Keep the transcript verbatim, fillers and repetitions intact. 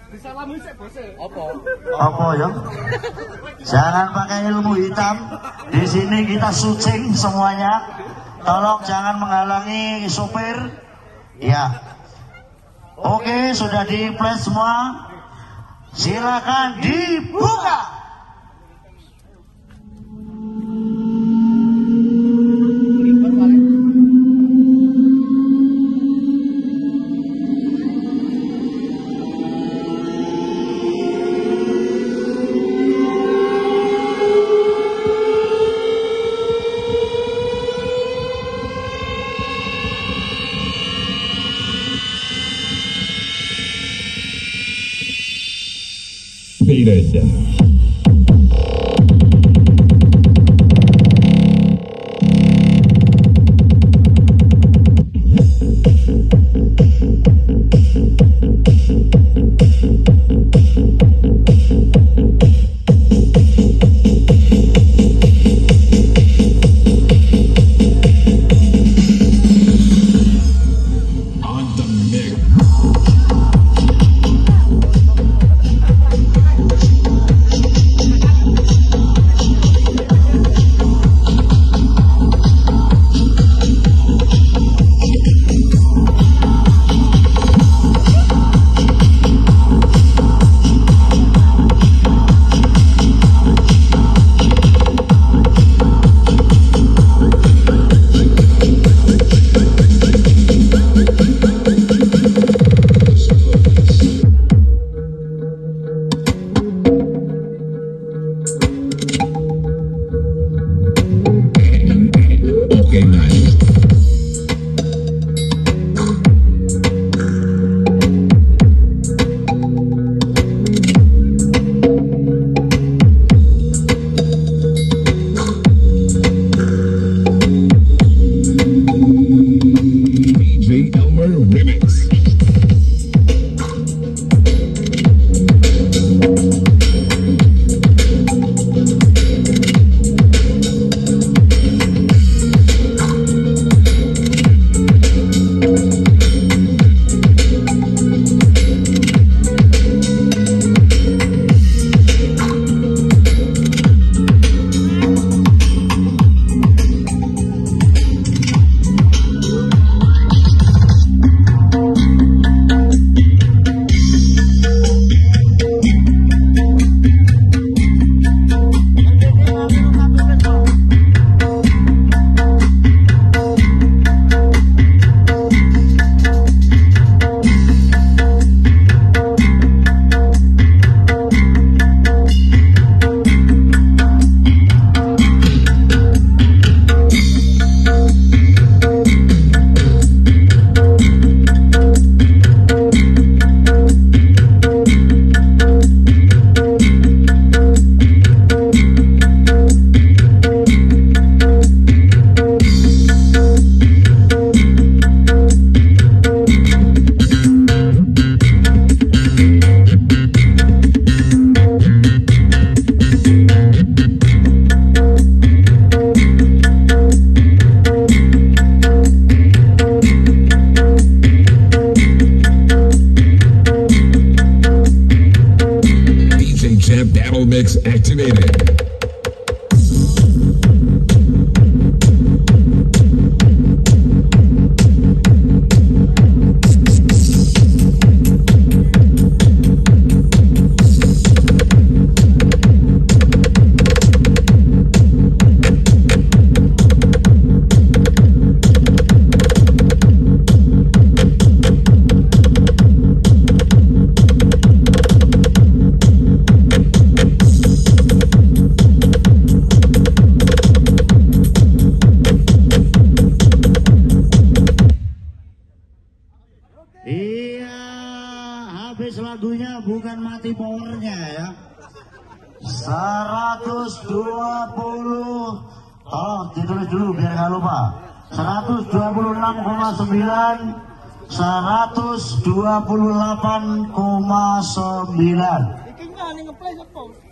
Disalami sik bose. Apa? Apa ya? Jangan pakai ilmu hitam. Di sini kita syuting semuanya. Tolong jangan menghalangi sopir. Ya. Oke, sudah di-flash semua. Silakan dibuka. Indonesia. Mix activated. Habis lagunya bukan mati powernya ya. seratus dua puluh. Oh, ditulis dulu biar nggak lupa. seratus dua puluh enam koma sembilan, seratus dua puluh delapan koma sembilan.